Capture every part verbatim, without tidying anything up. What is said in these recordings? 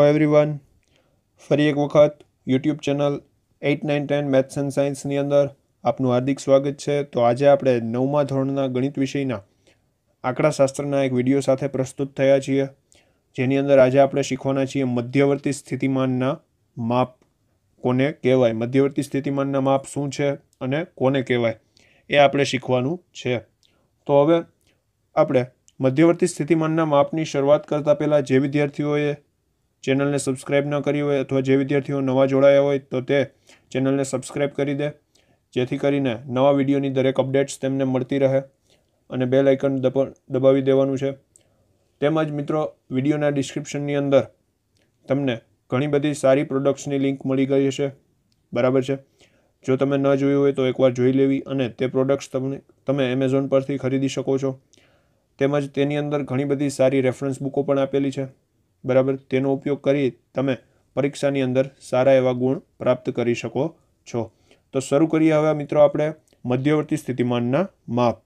Everyone, ફરી એક વખત YouTube channel at nine ten maths and સાયન્સની અંદર આપનું હાર્દિક સ્વાગત છે. તો આજે આપણે નવમા ધોરણના ગણિત વિષયના આંકડાશાસ્ત્રના એક વિડીયો સાથે પ્રસ્તુત થયા છીએ, જેની અંદર આજે આપણે શીખવાના છીએ મધ્યવર્તી સ્થિતિમાનના માપ કોને કહેવાય. મધ્યવર્તી સ્થિતિમાનના માપ શું છે અને કોને કહેવાય એ આપણે શીખવાનું છે. તો હવે આપણે મધ્યવર્તી સ્થિતિમાનના માપની શરૂઆત કરતાં પહેલાં જે વિદ્યાર્થીઓએ ચેનલને સબસ્ક્રાઈબ ન કરી હોય અથવા જે વિદ્યાર્થીઓ નવા જોડાયા હોય તો તે ચેનલને સબસ્ક્રાઈબ કરી દે, જેથી કરીને નવા વિડીયોની દરેક અપડેટ્સ તેમને મળતી રહે, અને બેલ આઇકન દબાવી દેવાનું છે. તેમજ મિત્રો, વિડીયોના ડિસ્ક્રિપ્શનની અંદર તમને ઘણી બધી સારી પ્રોડક્ટ્સની લિંક મળી ગઈ હશે, બરાબર છે. જો તમે ન જોયું હોય તો એકવાર જોઈ લેવી, અને તે પ્રોડક્ટ્સ તમને તમે એમેઝોન પરથી ખરીદી શકો છો. તેમજ તેની અંદર ઘણી બધી સારી રેફરન્સ બુકો પણ આપેલી છે, બરાબર. તેનો ઉપયોગ કરી તમે પરીક્ષાની અંદર સારા એવા ગુણ પ્રાપ્ત કરી શકો છો. તો શરૂ કરીએ હવે મિત્રો આપણે મધ્યવર્તી સ્થિતિમાનના માપ.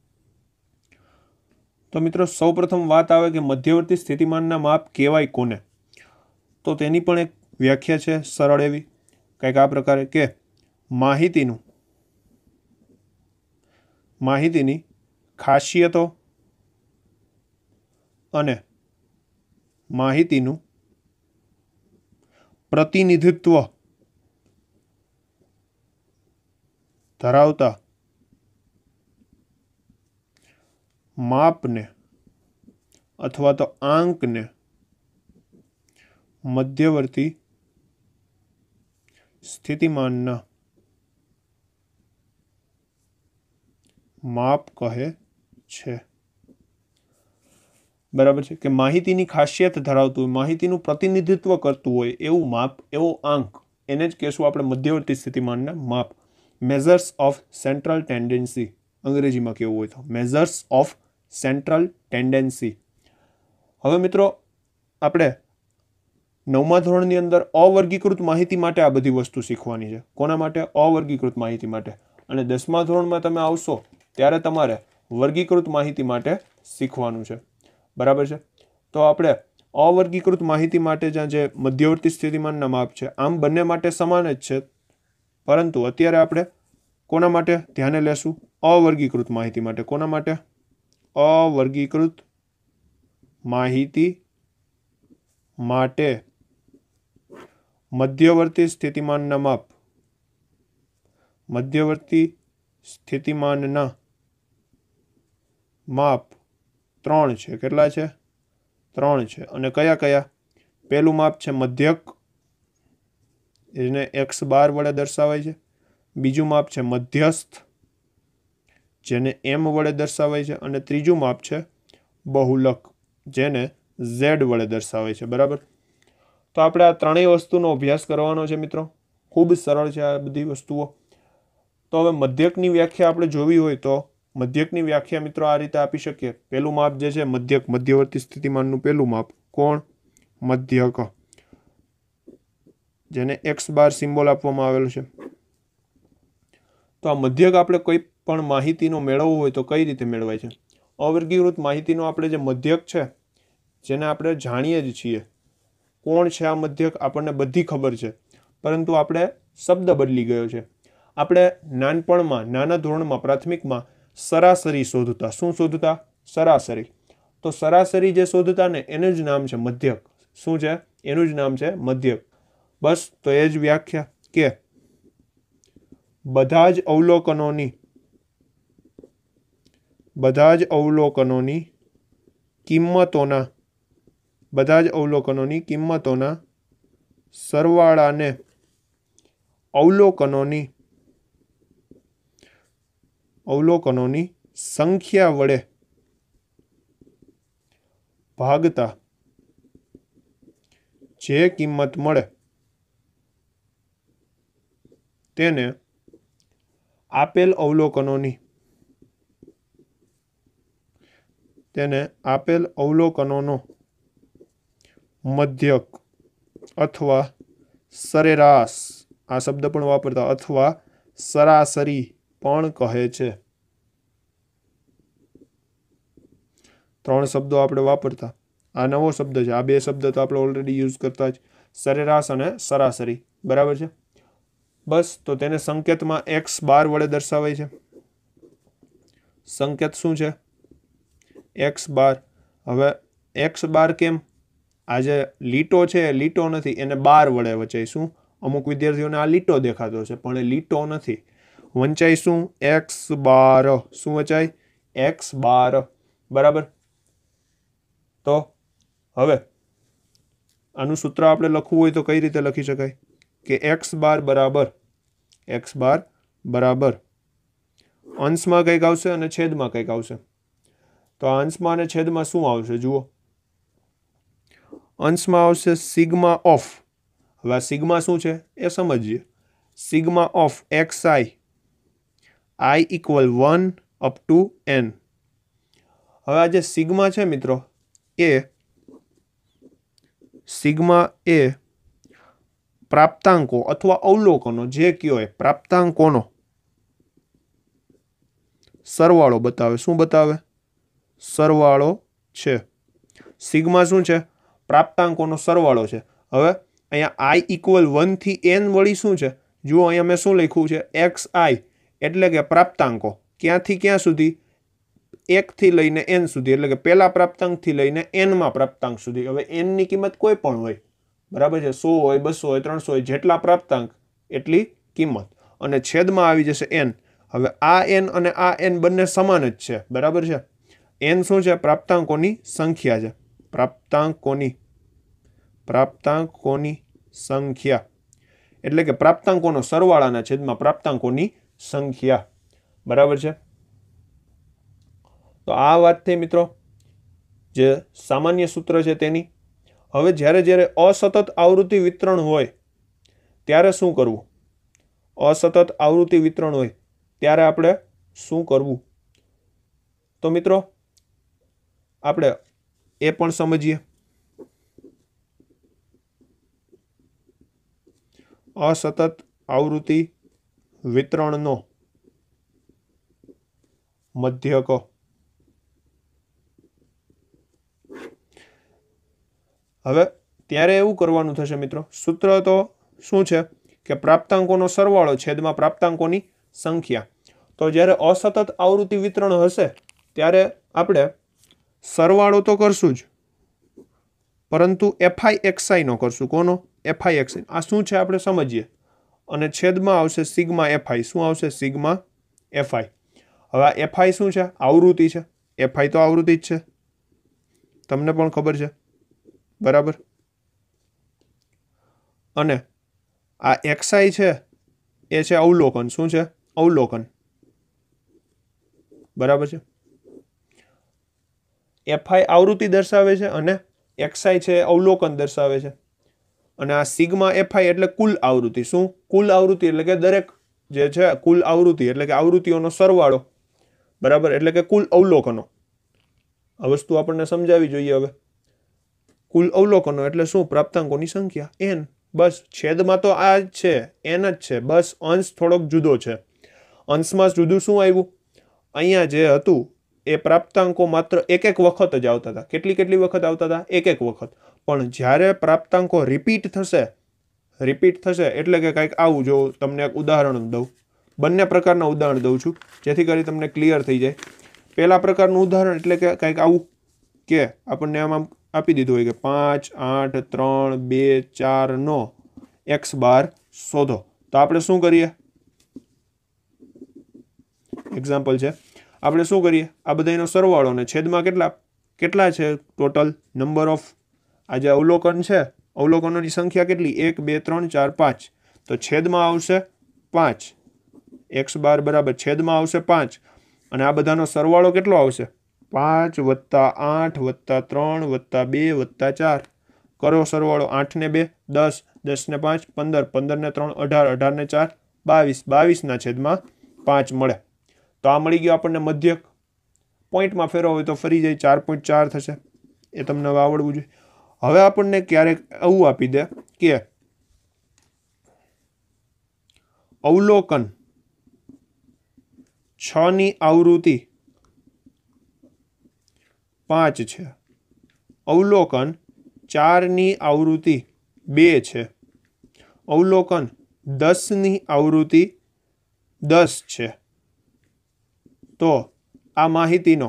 તો મિત્રો, સૌપ્રથમ વાત આવે કે મધ્યવર્તી સ્થિતિમાનના માપ કહેવાય કોને. તો તેની પણ એક વ્યાખ્યા છે સરળ એવી, કંઈક આ પ્રકારે કે માહિતીનું માહિતીની ખાસિયતો અને માહિતીનું પ્રતિનિધિત્વ ધરાવતા માપને અથવા તો આંકને મધ્યવર્તી સ્થિતિમાનના માપ કહે છે, બરાબર છે. કે માહિતીની ખાસિયત ધરાવતું હોય, માહિતીનું પ્રતિનિધિત્વ કરતું હોય એવું માપ, એવો આંક, એને જ કહેશું આપણે મધ્યવર્તી સ્થિતિમાનના માપ. મેઝર્સ ઓફ સેન્ટ્રલ ટેન્ડન્સી અંગ્રેજીમાં કેવું હોય તો મેઝર્સ ઓફ સેન્ટ્રલ ટેન્ડન્સી. હવે મિત્રો, આપણે નવમા ધોરણની અંદર અવર્ગીકૃત માહિતી માટે આ બધી વસ્તુ શીખવાની છે. કોના માટે? અવર્ગીકૃત માહિતી માટે. અને દસમા ધોરણમાં તમે આવશો ત્યારે તમારે વર્ગીકૃત માહિતી માટે શીખવાનું છે, બરાબર છે. તો આપણે અવર્ગીકૃત માહિતી માટે જ્યાં જે મધ્યવર્તી સ્થિતિમાનના માપ છે, આમ બંને માટે સમાન જ છે, પરંતુ અત્યારે આપણે કોના માટે ધ્યાને લેશું? અવર્ગીકૃત માહિતી માટે. કોના માટે? અવર્ગીકૃત માહિતી માટે મધ્યવર્તી સ્થિતિમાનના માપ. મધ્યવર્તી સ્થિતિમાનના માપ ત્રણ છે. કેટલા છે? ત્રણ છે. અને કયા કયા? પહેલું માપ છે મધ્યક, એને એક્સ બાર વડે દર્શાવાય છે. બીજું માપ છે મધ્યસ્થ, જેને એમ વડે દર્શાવાય છે. અને ત્રીજું માપ છે બહુલક, જેને ઝેડ વડે દર્શાવાય છે, બરાબર. તો આપણે આ ત્રણેય વસ્તુનો અભ્યાસ કરવાનો છે મિત્રો. ખૂબ સરળ છે આ બધી વસ્તુઓ. તો હવે મધ્યકની વ્યાખ્યા આપણે જોવી હોય તો મધ્યકની વ્યાખ્યા મિત્રો આ રીતે આપી શકીએ. પહેલું માપ જે છે મધ્યક, મધ્યવર્તી સ્થિતિમાનનું પહેલું માપ. કોણ? મધ્યક, જેને એક્સ બાર સિમ્બોલ આપવામાં આવેલો છે. તો આ મધ્યક આપણે કોઈ પણ માહિતીનો મેળવવો હોય તો કઈ રીતે મેળવાય છે? અવર્ગીકૃત માહિતીનો આપણે જે મધ્યક છે, જેને આપણે જાણીએ જ છીએ. કોણ છે આ મધ્યક? આપણને બધી ખબર છે, પરંતુ આપણે શબ્દ બદલી ગયો છે. આપણે નાનપણમાં, નાના ધોરણમાં, પ્રાથમિકમાં સરાસરી શોધતા. શું શોધતા? સરાસરી. તો સરાસરી જે શોધતા ને એનું જ નામ છે મધ્યક. શું છે? એનું જ નામ છે મધ્યક. બસ, તો એ જ વ્યાખ્યા કે બધા જ અવલોકનોની બધા જ અવલોકનોની કિંમતોના બધા જ અવલોકનોની કિંમતોના સરવાળાને અવલોકનોની અવલોકનોની સંખ્યા વડે ભાગતા જે કિંમત મળે તેને આપેલ અવલોકનોની તેને આપેલ અવલોકનોનો મધ્યક અથવા સરેરાશ, આ શબ્દ પણ વાપરતા, અથવા સરાસરી પણ કહે છે. ત્રણ શબ્દો આપણે વાપરતા. आ नवो शब्द है। आ बे शब्द तो आपणे ऑलरेडी यूज करता ज, सरेराश अने सरासरी, बराबर है। बस तो तेने संकेत में एक्स बार वडे दर्शावाय छे। संकेत शुं छे? X bar. हवे एक्स बार केम? आज लीटो छे, लीटो नथी, एने बार वडे वचाय। शुं? अमुक विद्यार्थीओने आ लीटो देखातो छे पण ए लीटो नथी। वंचाय शुं? X bar. शुं वचाय? एक्स बार, बराबर। तो हवे आनु सूत्र आपणे लखવું હોય तो कई रीते लखी शकाय के एक्स बार बराबर एक्स बार बराबर अंशमां कंईक आवशे अने छेदमां कंईक आवशे। तो आ अंशमां अने छेदमां शुं आवशे? जुओ, अंशमां आवशे सिग्मा ऑफ। हवे आ सिग्मा शुं छे ए समजीए। Sigma of x i, i equal one up to n. हवे आ जे सिग्मा छे मित्रों ए सिग्मा ए प्राप्तांको अथवा अवलोकनो जे कहो ए प्राप्तांकोनो सरवाळो बतावे। शुं बतावे? सरवाळो छे। सिग्मा शुं छे? प्राप्तांकोनो सरवाळो छे। हवे अहींया आई इक्वल वन थी एन वળી शुं छे? जुओ अहींया मैं शुं लख्युं छे? एक्स आई एटले के प्राप्तांको क्यांथी क्यां सुधी? एक थी लईने एन सुधी, एटले के पहेला प्राप्तांक थी लईने एन मां प्राप्तांक सुधी। हवे एन नी किंमत कोई पण होय, बराबर छे। सौ होय, बसो होय, त्रणसो होय, जेटला प्राप्तांक एटली किंमत अने छेदमां आवी जशे एन। हवे आ एन अने आ एन बंने समान ज छे, बराबर छे। एन शुं छे? प्राप्तांकोनी संख्या छे। प्राप्तांकोनी प्राप्तांकोनी संख्या एटले के प्राप्तांकोनो सरवाळाना छेदमां प्राप्तांकोनी संख्या, बराबर छे। तो आ वात थई मित्रों जे सामान्य सूत्र छे तेनी। हवे ज्यारे ज्यारे असतत आवृत्ति वितरण होय त्यारे शुं करवुं? असतत आवृत्ति वितरण होय त्यारे आपणे शुं करवुं? तो मित्रों आपणे ए पण समजीए। असतत आवृत्ति वितरणनो मध्यक। हवे त्यारे एवुं करवानुं थशे मित्रों, सूत्र तो शुं छे के प्राप्तांकोनो सरवाळो छेदमां प्राप्तांकोनी संख्या। तो ज्यारे असतत आवृत्ति वितरण हशे त्यारे आपणे सरवाळो तो करशुं ज, परंतु एफआई एक्सआई नो करशुं। कोनो? FI XI. आ शुं छे आपणे समजीए। अने छेदमां आवशे सिग्मा एफआई। शुं आवशे? Sigma f i. हवे आ एफआई शुं छे? आवृत्ति छे। एफआई तो आवृत्ति ज छे, तमने पण खबर छे, बराबर। अने आ एक्सआई छे ए छे अवलोकन। शुं छे? अवलोकन, बराबर छे। एफआई आवृत्ति दर्शावे छे अने एक्सआई छे अवलोकन दर्शावे छे। अने आ सिग्मा एफआई एटले कुल आवृत्ति। शुं? कुल आवृत्ति एटले के दरेक जे छे कुल आवृत्ति एटले के आवृत्तिओनो सरवाळो, बराबर, एटले के कुल अवलोकनो। आ वस्तु आपणे समजावी जोईए। हवे कुल अवलोकनो एटले शुं? प्राप्तांकोनी संख्या एन। बस छेदमां तो आ ज छे, एन ज छे, बस अंश थोड़ोक जुदो छे। अंशमां जुदुं शुं आव्युं? अहींया जे हतुं ए प्राप्तांको मात्र एक एक वखत ज आवता हता। केटली केटली वखत आवता हता? एक एक वखत। पण ज्यारे प्राप्तांको रिपीट थशे रिपीट थशे एटले के कंईक आवुं। जो तमने एक उदाहरण दઉં, बंने प्रकारना उदाहरण दઉં छुं जेथी करी तमने क्लियर थई जाय। पहेला प्रकारनुं उदाहरण एटले के कंईक आवुं के आपणने आम आम आपी दीधुं होय के पांच आठ त्रण बे चार नो एक्स बार शोधो। तो आपणे शुं करीए? एक्जाम्पल छे, आपणे शुं करीए? आ बधायनो सरवाळो ने छेदमां केटला केटला छे टोटल नंबर ऑफ आ जे अवलोकन छे अवलोकनोनी संख्या केटली? एक बे त्रण चार पांच। तो छेदमां आवशे पांच। एक्स बार बराबर छेदमां आवशे पांच अने आ बधानो सरवाळो केटलो आवशे? पांच वत्ता आठ वत्ता त्रण वत्ता बे वत्ता चार। करो सरवाळो। आठ ने बे दस, दस ने पांच पंदर, पंदर ने त्रण अठार, अठार ने चार बावीस, बावीस ना छेदमां पांच मळे। तो आ मळी गयो आपणने मध्यक। पॉइंटमां फेरवो होय तो फरी जाय चार पॉइंट चार थशे। ए तमने हवे आवडवुं जोईए। हवे आपणने क्यारेक एवुं आपी दे के अवलोकन छ नी आवृत्ति पांच छे, અવલોકન ચારની આવૃત્તિ બે છે, અવલોકન દસની આવૃત્તિ દસ છે, તો આ માહિતીનો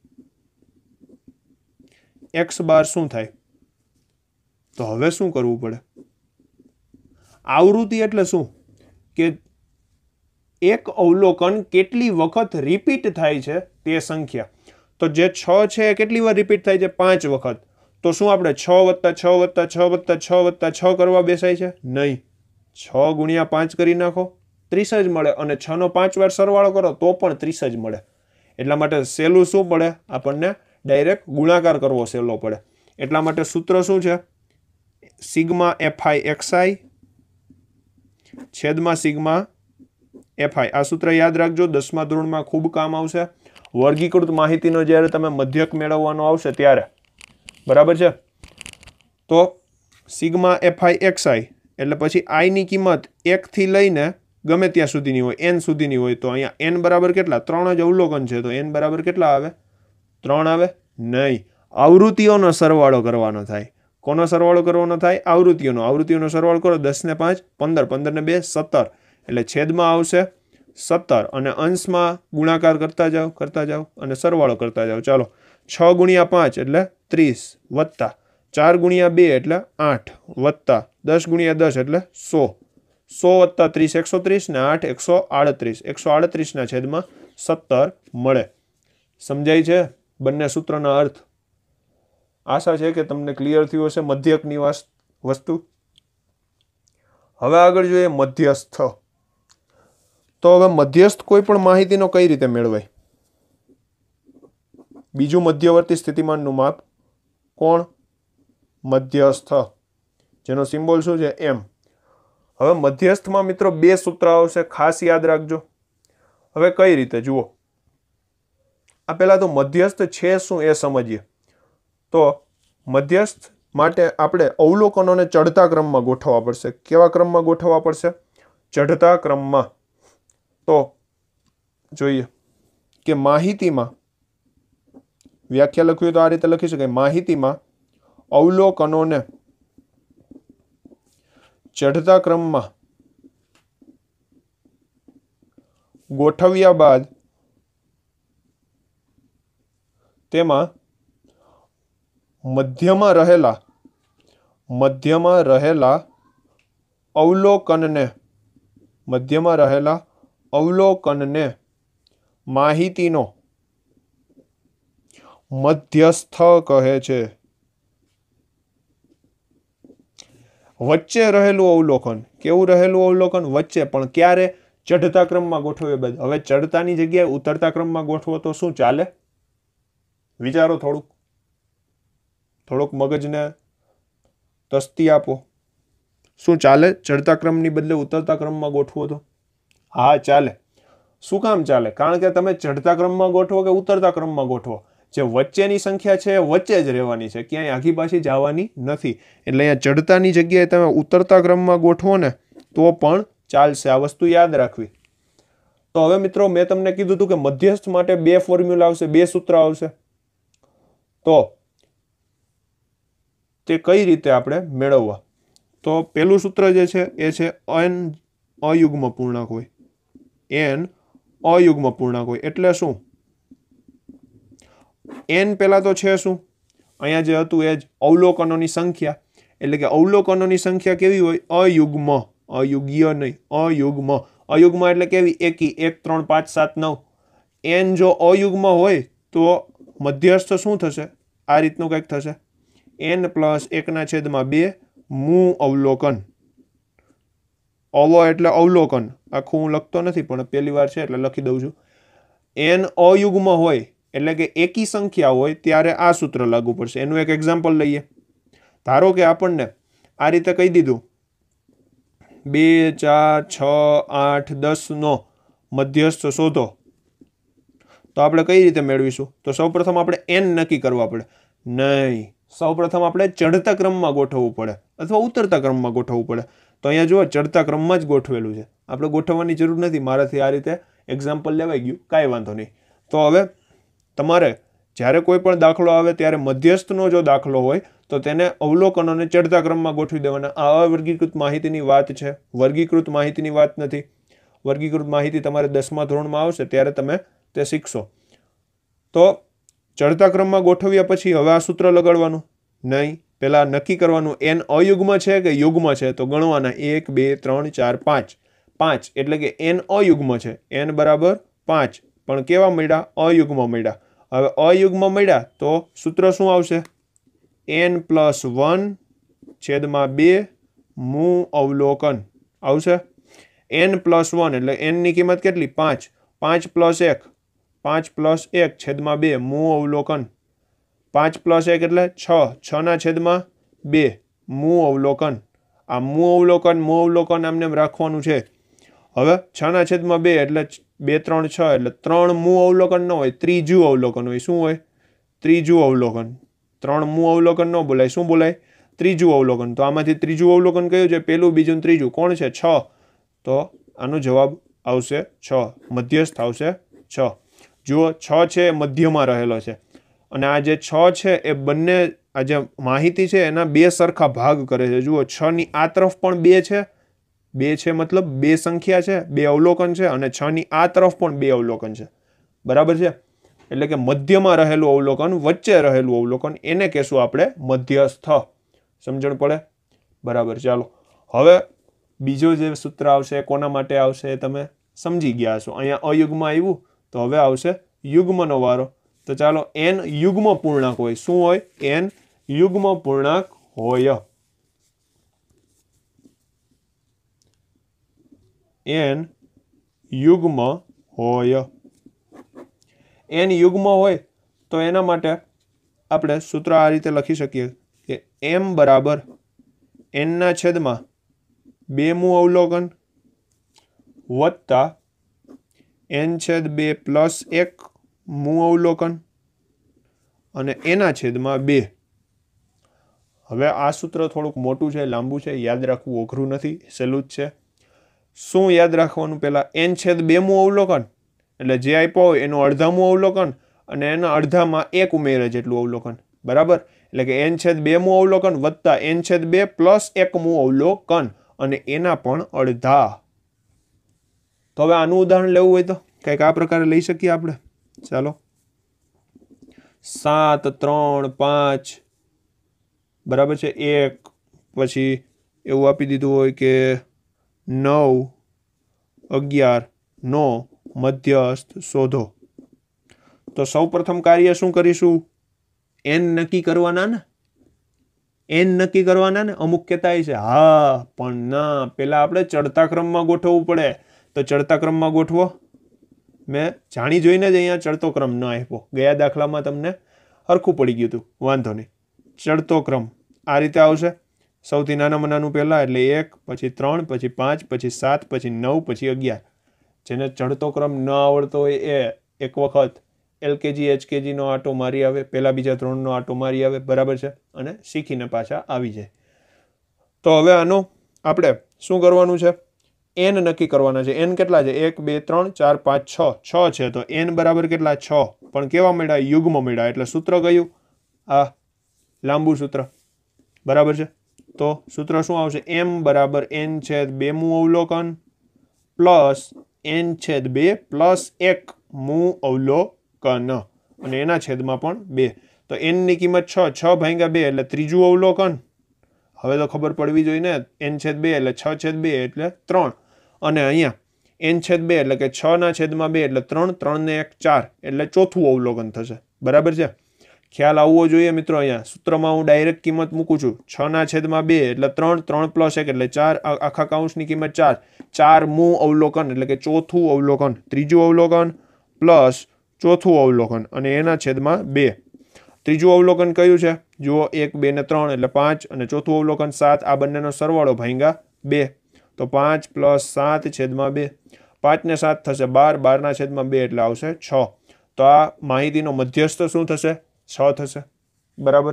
એક્સ બાર શું થાય? તો હવે શું કરવું પડે? આવૃત્તિ એટલે શું કે એક અવલોકન કેટલી વખત રિપીટ થાય છે તે સંખ્યા. તો જે છ છે એ કેટલી વાર રિપીટ થાય છે? પાંચ વખત. તો શું આપણે છ વત્તા છ વત્તા છ વત્તા છ વત્તા છ કરવા બેસાય છે? નહીં. છ ગુણ્યા પાંચ કરી નાખો, ત્રીસ જ મળે, અને છ નો પાંચ વાર સરવાળો કરો તો પણ ત્રીસ જ મળે. એટલા માટે સહેલું શું પડે? આપણને ડાયરેક્ટ ગુણાકાર કરવો સહેલો પડે. એટલા માટે સૂત્ર શું છે? સિગ્મા એફઆઈ એક્સઆઈ છેદમાં સિગ્મા એફઆઈ. આ સૂત્ર યાદ રાખજો, દસમા ધોરણમાં ખૂબ કામ આવશે. વર્ગીકૃત માહિતીનો જ્યારે તમે મધ્યક મેળવવાનો આવશે ત્યારે. બરાબર છે? તો સિગ્મા એફઆઈ એક્સઆઈ એટલે પછી આઈની કિંમત એકથી લઈને ગમે ત્યાં સુધીની હોય, એન સુધીની હોય. તો અહીંયા એન બરાબર કેટલા? ત્રણ જ અવલોકન છે, તો એન બરાબર કેટલા આવે? ત્રણ આવે? નહીં. આવૃત્તિઓનો સરવાળો કરવાનો થાય. કોનો સરવાળો કરવાનો થાય? આવૃત્તિઓનો. આવૃત્તિઓનો સરવાળો કરો, દસ ને પાંચ પંદર, પંદર ને બે સત્તર, એટલે છેદમાં આવશે સત્તર, અને અંશમાં ગુણાકાર કરતા જાઓ કરતા જાઓ અને સરવાળો કરતા જાઓ. ચાલો, છ ગુણ્યા પાંચ એટલે ત્રીસ, વત્તા ચાર ગુણ્યા બે એટલે આઠ, વત્તા દસ ગુણ્યા દસ એટલે સો, સો વત્તા ત્રીસ એકસો ત્રીસ, ને આઠ એકસો આડત્રીસ, એકસો આડત્રીસના છેદમાં સત્તર મળે. સમજાય છે બંને સૂત્રના અર્થ? આશા છે કે તમને ક્લિયર થયું હશે મધ્યકની વસ્તુ. હવે આગળ જોઈએ મધ્યસ્થ. તો હવે મધ્યસ્થ કોઈ પણ માહિતીનો કઈ રીતે મેળવાય? બીજું મધ્યવર્તી સ્થિતિમાનનું માપ કોણ? મધ્યસ્થ, જેનો સિમ્બોલ શું છે? એમ. હવે મધ્યસ્થમાં મિત્રો બે સૂત્ર આવશે, ખાસ યાદ રાખજો. હવે કઈ રીતે જુઓ, આ પહેલા તો મધ્યસ્થ છે શું એ સમજીએ. તો મધ્યસ્થ માટે આપણે અવલોકનોને ચડતા ક્રમમાં ગોઠવવા પડશે. કેવા ક્રમમાં ગોઠવવા પડશે? ચડતા ક્રમમાં. તો જોઈએ કે માહિતીમાં વ્યાખ્યા લખવી તો આ રીતે લખી શકાય. માહિતીમાં અવલોકનોને ચડતા ક્રમમાં ગોઠવ્યા બાદ તેમાં મધ્યમાં રહેલા મધ્યમાં રહેલા અવલોકનને મધ્યમાં રહેલા અવલોકનને માહિતીનો મધ્યસ્થ કહે છે. વચ્ચે રહેલું અવલોકન. કેવું રહેલું અવલોકન? વચ્ચે. પણ ક્યારે? ચઢતા ક્રમમાં ગોઠવ્યા બાદ. હવે ચડતાની જગ્યાએ ઉતરતા ક્રમમાં ગોઠવો તો શું ચાલે? વિચારો થોડુંક, થોડુંક મગજને તસ્તી આપો. શું ચાલે? ચડતા ક્રમની બદલે ઉતરતા ક્રમમાં ગોઠવો તો? હા, ચાલે. શું કામ ચાલે? કારણ કે તમે ચડતા ક્રમમાં ગોઠવો કે ઉતરતા ક્રમમાં ગોઠવો, જે વચ્ચેની સંખ્યા છે એ વચ્ચે જ રહેવાની છે, ક્યાંય આઘી પાછી જવાની નથી. એટલે અહીંયા ચડતાની જગ્યાએ તમે ઉતરતા ક્રમમાં ગોઠવો ને તો પણ ચાલશે. આ વસ્તુ યાદ રાખવી. તો હવે મિત્રો મેં તમને કીધું હતું કે મધ્યસ્થ માટે બે ફોર્મ્યુલા આવશે, બે સૂત્ર આવશે. તો તે કઈ રીતે આપણે મેળવવા? તો પહેલું સૂત્ર જે છે એ છે એન અયુગ્મ પૂર્ણાંક હોય. એન અયુગ્મ પૂર્ણાંક હોય એટલે શું? એન પહેલા તો છે શું? અહીંયા જે હતું એ જ અવલોકનોની સંખ્યા. એટલે કે અવલોકનોની સંખ્યા કેવી હોય? અયુગ્મ. અયુગ્ય નહીં, અયુગ્મ. અયુગ્મ એટલે કેવી? એકી. એક, ત્રણ, પાંચ, સાત, નવ. એન જો અયુગ્મ હોય તો મધ્યસ્થ શું થશે? આ રીતનું કંઈક થશે. એન પ્લસ એકના છેદમાં બે મુ અવલોકન. અવ એટલે અવલોકન. આખું હું લખતો નથી પણ પહેલી વાર છે એટલે લખી દઉં છું. એન અયુગ્મ હોય એટલે કે એકી સંખ્યા હોય ત્યારે આ સૂત્ર લાગુ પડશે. એનું એક એક્ઝામ્પલ લઈએ. ધારો કે આપણને આ રીતે કહી દીધું બે, ચાર, છ, આઠ, દસ નો મધ્યસ્થ શોધો, તો આપણે કઈ રીતે મેળવીશું? તો સૌપ્રથમ આપણે એન નક્કી કરવા પડે. નહીં, સૌપ્રથમ આપણે ચડતા ક્રમમાં ગોઠવવું પડે અથવા ઉતરતા ક્રમમાં ગોઠવવું પડે. તો અહીંયા જુઓ ચડતા ક્રમમાં જ ગોઠવેલું છે, આપણે ગોઠવવાની જરૂર નથી. મારાથી આ રીતે એક્ઝામ્પલ લેવાઈ ગયું, કાંઈ વાંધો નહીં. તો હવે તમારે જ્યારે કોઈ પણ દાખલો આવે ત્યારે મધ્યસ્થનો જો દાખલો હોય તો તેને અવલોકન અને ચડતા ક્રમમાં ગોઠવી દેવાના. આ અવર્ગીકૃત માહિતીની વાત છે, વર્ગીકૃત માહિતીની વાત નથી. વર્ગીકૃત માહિતી તમારે દસમા ધોરણમાં આવશે ત્યારે તમે તે શીખશો. તો ચડતા ક્રમમાં ગોઠવ્યા પછી હવે આ સૂત્ર લગાડવાનું નહીં, પહેલાં નક્કી કરવાનું એન અયુગ્મ છે કે યુગ્મ છે. તો ગણવાના એક બે ત્રણ ચાર પાંચ. પાંચ એટલે કે એન અયુગ્મ છે. એન બરાબર પાંચ, પણ કેવા મળ્યા? અયુગ્મ મળ્યા. હવે અયુગ્મ મળ્યા તો સૂત્ર શું આવશે? એન પ્લસ વન છેદમાં બે મૂ અવલોકન આવશે. એન પ્લસ વન એટલે એનની કિંમત કેટલી? પાંચ. પાંચ પ્લસ એક, પાંચ પ્લસ એક છેદમાં બે મૂ અવલોકન. પાંચ પ્લસ એક એટલે છ, છના છેદમાં બે મૂ અવલોકન. આ મૂ અવલોકન મૂ અવલોકન આમને રાખવાનું છે. હવે છના છેદમાં બે એટલે બે ત્રણ છ એટલે ત્રણ મૂ અવલોકન ન હોય, ત્રીજું અવલોકન હોય. શું હોય? ત્રીજું અવલોકન. ત્રણ મૂ અવલોકન ન બોલાય. શું બોલાય? ત્રીજું અવલોકન. તો આમાંથી ત્રીજું અવલોકન કયું છે? પેલું, બીજું, ત્રીજું. કોણ છે? છ. તો આનો જવાબ આવશે છ. મધ્યસ્થ આવશે છ. જુઓ, છ છે એ મધ્યમાં રહેલો છે અને આ જે છ છે એ બંને આ જે માહિતી છે એના બે સરખા ભાગ કરે છે. જુઓ, છ ની આ તરફ પણ બે છે. બે છે મતલબ બે સંખ્યા છે, બે અવલોકન છે, અને છ ની આ તરફ પણ બે અવલોકન છે. બરાબર છે? એટલે કે મધ્યમાં રહેલું અવલોકન, વચ્ચે રહેલું અવલોકન, એને કહેશું આપણે મધ્યસ્થ. સમજણ પડે? બરાબર. ચાલો હવે બીજો જે સૂત્ર આવશે કોના માટે આવશે એ તમે સમજી ગયા છો. અહીંયા અયુગ્મ આવ્યું તો હવે આવશે યુગ્મનો વારો. તો ચાલો, એન યુગ્મ પૂર્ણાંક હોય. શું હોય? એન યુગ્મ પૂર્ણાંક હોય. એન યુગ્મ હોય. એન યુગ્મ હોય તો એના માટે આપણે સૂત્ર આ રીતે લખી શકીએ કે એમ બરાબર એનના છેદમાં બે મૂ અવલોકન વત્તા એન છેદ બે પ્લસ એક મૂ અવલોકન અને એના છેદમાં બે. હવે આ સૂત્ર થોડુંક મોટું છે, લાંબુ છે, યાદ રાખવું અઘરું નથી, સહેલું જ છે. શું યાદ રાખવાનું? પહેલાં એન છેદ બે મૂ અવલોકન એટલે જે આપ્યો હોય એનું અડધામું અવલોકન અને એના અડધામાં એક ઉમેરે જેટલું અવલોકન. બરાબર? એટલે કે એન છેદ બે મૂ અવલોકન વત્તા એન છેદ બે પ્લસ એક મૂ અવલોકન અને એના પણ અડધા. તો હવે આનું ઉદાહરણ લેવું હોય તો કંઈક આ પ્રકારે લઈ શકીએ આપણે. ચાલો, સાત, ત્રણ, પાંચ, બરાબર છે, એક, પછી એવું આપી દીધું હોય કે નવ, અગિયાર નો મધ્યસ્થ શોધો. તો સૌ પ્રથમ કાર્ય શું કરીશું? એન નક્કી કરવાના ને. એન નક્કી કરવાના ને. અમુક કહેતા છે હા, પણ ના, પેલા આપણે ચડતા ક્રમમાં ગોઠવવું પડે. તો ચડતા ક્રમમાં ગોઠવો. મેં જાણી જોઈને જ અહીંયા ચડતો ક્રમ ન આપ્યો. ગયા દાખલામાં તમને હરખું પડી ગયું હતું, વાંધો નહીં. ચડતો ક્રમ આ રીતે આવશે. સૌથી નાનામાં નાનું પહેલાં એટલે એક, પછી ત્રણ, પછી પાંચ, પછી સાત, પછી નવ, પછી અગિયાર. જેને ચડતો ક્રમ ન આવડતો હોય એ એક વખત એલકેજી એચકેજીનો આટો મારી આવે, પહેલા બીજા ત્રણનો આટો મારી આવે. બરાબર છે? અને શીખીને પાછા આવી જાય. તો હવે આનો આપણે શું કરવાનું છે? એન નક્કી કરવાના છે. એન કેટલા છે? એક, બે, ત્રણ, ચાર, પાંચ, છ. છ છે તો એન બરાબર કેટલા? છ. પણ કેવા મળ્યા? યુગ્મ મળ્યા. એટલે સૂત્ર કયું? આ લાંબુ સૂત્ર. બરાબર છે? તો સૂત્ર શું આવશે? એમ બરાબર એન છેદ બે મૂ અવલોકન પ્લસ એન છેદ બે પ્લસ એક મૂ અવલોકન અને એના છેદમાં પણ બે. તો એનની કિંમત છ. છ ભાગ્યા બે એટલે ત્રીજું અવલોકન. હવે તો ખબર પડવી જોઈએ ને. એન છેદ બે એટલે છ છેદ બે એટલે ત્રણ. અને અહીંયા એન છેદ બે એટલે કે છ ના છેદમાં બે એટલે ત્રણ, ત્રણ ને એક ચાર એટલે ચોથું અવલોકન થશે. બરાબર છે? ખ્યાલ આવવો જોઈએ મિત્રો. અહીંયા સૂત્રમાં હું ડાયરેક્ટ કિંમત મૂકું છું. છ ના છેદમાં બે એટલે ત્રણ, ત્રણ પ્લસ એક એટલે ચાર, આખા કાઉન્સની કિંમત ચાર. ચાર મૂ અવલોકન એટલે કે ચોથું અવલોકન, ત્રીજું અવલોકન પ્લસ ચોથું અવલોકન અને એના છેદમાં બે. ત્રીજું અવલોકન કયું છે? જુઓ, એક, બે ને ત્રણ એટલે પાંચ અને ચોથું અવલોકન સાત. આ બંનેનો સરવાળો ભાગ્યા બે. તો પાંચ પ્લસ સાત છેદમાં બે. પાંચ ને સાત થશે બાર, બારના છેદમાં બે એટલે આવશે છ. તો આ માહિતીનો મધ્યસ્થ શું થશે? છ થશે. બરાબર?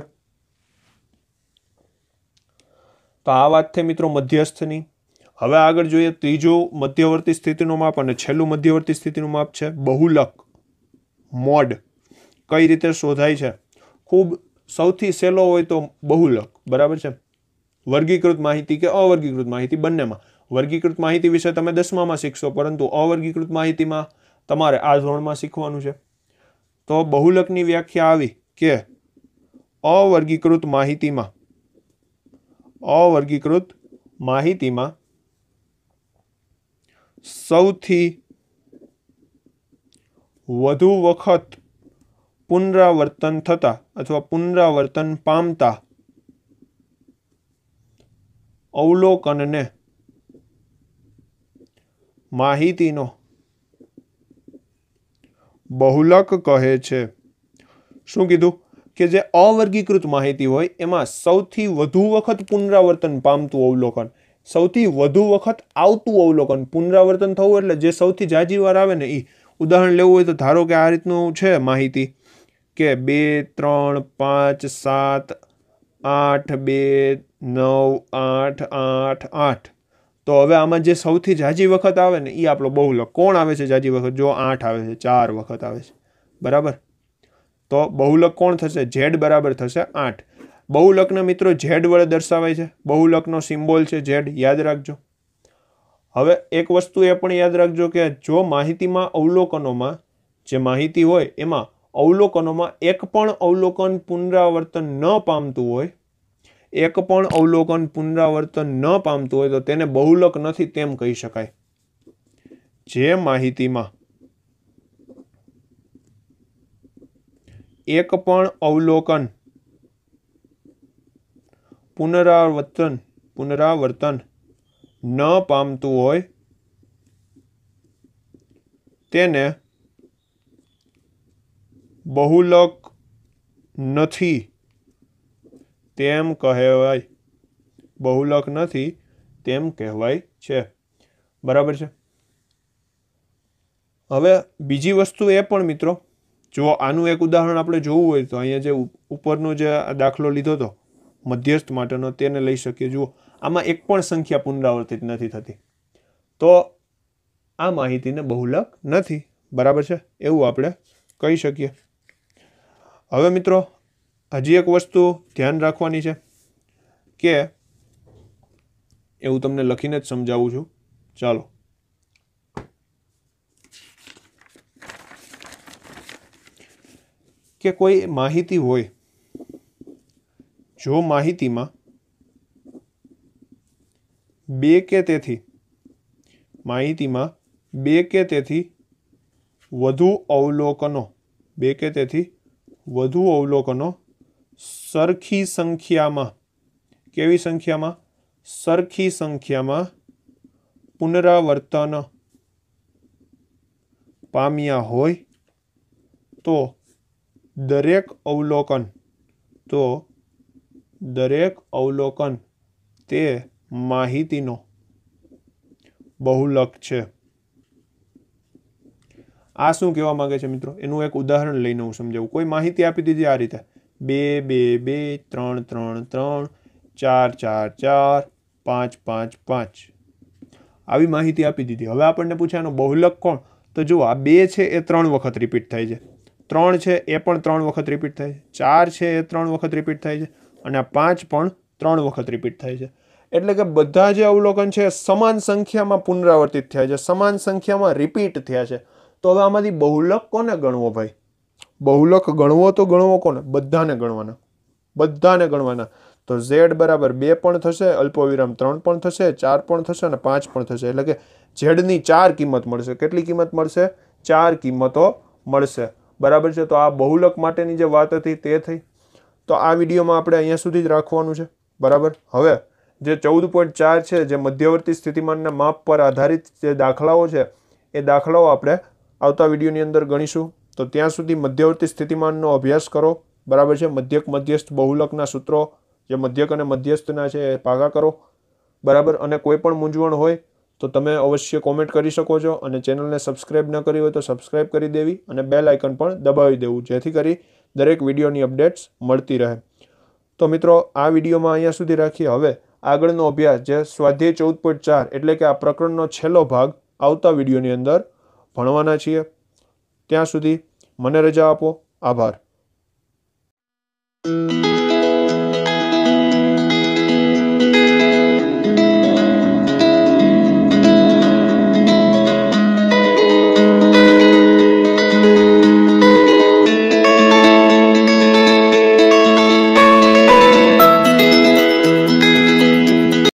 તો આ વાત થઈ મિત્રો મધ્યસ્થની. હવે આગળ જોઈએ ત્રીજું મધ્યવર્તી સ્થિતિનું માપ અને છેલ્લું મધ્યવર્તી સ્થિતિનું માપ છે બહુલક, મોડ. कई रीते शोधाय छे? खूब सौथी सहेलो होय तो बहुलक, बराबर छे। वर्गीकृत माहिती के अवर्गीकृत माहिती बंनेमां। वर्गीकृत माहिती विषे तमे दसमामां शीखशो, परंतु अवर्गीकृत माहितीमां तमारे आ धोरणमां शीखवानुं छे। तो बहुलकनी व्याख्या आवी के अवर्गीकृत माहितीमां अवर्गीकृत माहितीमां सौथी વધુ વખત પુનરાવર્તન થતા અથવા પુનરાવર્તન પામતા અવલોકનને માહિતીનો બહુલક કહે છે। શું કીધું કે જે અવર્ગીકૃત માહિતી હોય એમાં સૌથી વધુ વખત પુનરાવર્તન પામતું અવલોકન, સૌથી વધુ વખત આવતું અવલોકન, પુનરાવર્તન થવું એટલે જે સૌથી જાજી વાર આવે ને એ। ઉદાહરણ લેવું હોય તો ધારો કે આ રીતનું છે માહિતી કે બે ત્રણ પાંચ સાત આઠ બે નવ આઠ આઠ આઠ, તો હવે આમાં જે સૌથી જાજી વખત આવે ને એ આપણો બહુલક। કોણ આવે છે જાજી વખત? જો આઠ આવે છે, ચાર વખત આવે છે, બરાબર। તો બહુલક કોણ થશે? ઝેડ બરાબર થશે આઠ। બહુલકને મિત્રો ઝેડ વડે દર્શાવાય છે, બહુલકનો સિમ્બોલ છે ઝેડ, યાદ રાખજો। હવે એક વસ્તુ એ પણ યાદ રાખજો કે જો માહિતીમાં અવલોકનોમાં જે માહિતી હોય એમાં અવલોકનોમાં એક પણ અવલોકન પુનરાવર્તન ન પામતું હોય, એક પણ અવલોકન પુનરાવર્તન ન પામતું હોય તો તેને બહુલક નથી તેમ કહી શકાય। જે માહિતીમાં એક પણ અવલોકન પુનરાવર્તન પુનરાવર્તન ન પામતું હોય તેને બહુલક નથી તેમ કહેવાય, બહુલક નથી તેમ કહેવાય છે, બરાબર છે। હવે બીજી વસ્તુ એ પણ મિત્રો, જો આનું એક ઉદાહરણ આપણે જોવું હોય તો અહીંયા જે ઉપરનો જે દાખલો લીધો હતો મધ્યસ્થ માટેનો તેને લઈ શકીએ। જુઓ આમાં એક પણ સંખ્યા પુનરાવર્તિત નથી થતી, તો આ માહિતીને બહુલક નથી, બરાબર છે, એવું આપણે કહી શકીએ। હવે મિત્રો હજી એક વસ્તુ ધ્યાન રાખવાની છે કે એવું તમને લખીને જ સમજાવું છું, ચાલો। કે કોઈ માહિતી હોય, જો માહિતીમાં બે કે તેથી માહિતીમાં બે કે તેથી વધુ અવલોકનો બે કે તેથી વધુ અવલોકનો સરખી સંખ્યામાં, કેવી સંખ્યામાં? સરખી સંખ્યામાં પુનરાવર્તન પામ્યા હોય તો દરેક અવલોકન તો દરેક અવલોકન તે માહિતીનો બહુલક છે। આ શું કહેવા માંગે છે મિત્રો? એનું એક ઉદાહરણ લઈને હું સમજાવું। કોઈ માહિતી આપી દીધી આ રીતે બે બે બે ત્રણ ત્રણ ત્રણ ચાર ચાર ચાર પાંચ પાંચ પાંચ, આવી માહિતી આપી દીધી। હવે આપણને પૂછે આનો બહુલક કોણ? તો જુઓ આ બે છે એ ત્રણ વખત રિપીટ થાય છે, ત્રણ છે એ પણ ત્રણ વખત રિપીટ થાય છે, ચાર છે એ ત્રણ વખત રિપીટ થાય છે, અને આ પાંચ પણ ત્રણ વખત રિપીટ થાય છે। એટલે કે બધા જે અવલોકન છે સમાન સંખ્યામાં પુનરાવર્તિત થયા છે, સમાન સંખ્યામાં રિપીટ થયા છે। તો હવે આમાંથી બહુલક કોને ગણવો ભાઈ? બહુલક ગણવો તો ગણવો કોને? બધાને ગણવાના, બધાને ગણવાના। તો ઝેડ બરાબર બે પણ થશે, અલ્પવિરામ ત્રણ પણ થશે, ચાર પણ થશે અને પાંચ પણ થશે। એટલે કે ઝેડની ચાર કિંમત મળશે। કેટલી કિંમત મળશે? ચાર કિંમતો મળશે, બરાબર છે। તો આ બહુલક માટેની જે વાત હતી તે થઈ। તો આ વિડીયોમાં આપણે અહીંયા સુધી જ રાખવાનું છે, બરાબર। હવે જે ચૌદ પોઈન્ટ ચાર છે જે મધ્યવર્તી સ્થિતિમાનના માપ પર આધારિત જે દાખલાઓ છે એ દાખલાઓ આપણે આવતા વિડીયોની અંદર ગણીશું। તો ત્યાં સુધી મધ્યવર્તી સ્થિતિમાનનો અભ્યાસ કરો, બરાબર છે। મધ્યક મધ્યસ્થ બહુલકના સૂત્રો જે મધ્યક અને મધ્યસ્થના છે એ પાકા કરો, બરાબર। અને કોઈ પણ મૂંઝવણ હોય તો તમે અવશ્ય કોમેન્ટ કરી શકો છો, અને ચેનલને સબસ્ક્રાઇબ ન કરી હોય તો સબસ્ક્રાઇબ કરી દેવી અને બેલ આઇકન પણ દબાવી દેવું, જેથી કરી દરેક વિડીયોની અપડેટ્સ મળતી રહે। તો મિત્રો આ વિડીયોમાં અહીંયા સુધી રાખીએ। હવે આગળનો અભ્યાસ જે સ્વાધ્યાય ચૌદ પોઈન્ટ ચાર એટલે કે આ પ્રકરણનો છેલ્લો ભાગ આવતા વિડીયોની અંદર ભણવાના છીએ। ત્યાં સુધી મને રજા આપો। આભાર.